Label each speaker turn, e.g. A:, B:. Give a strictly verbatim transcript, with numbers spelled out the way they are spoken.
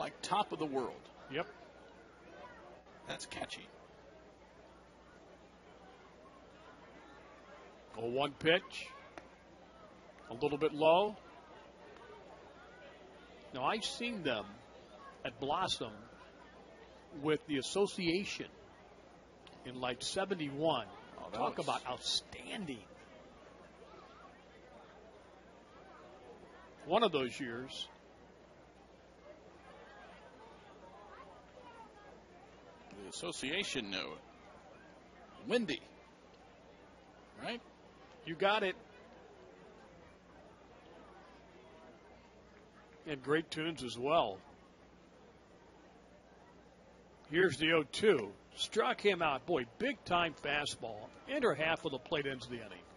A: like top of the world.
B: Yep.
A: That's catchy.
B: oh one pitch. A little bit low. Now, I've seen them at Blossom with the association in like seventy-one.
A: Oh,
B: Talk
A: was...
B: about outstanding. One of those years.
A: The association knew. Windy. Right?
B: You got it. And great tunes as well. Here's the oh two. Struck him out. Boy, big time fastball. Enter half of the plate ends the inning.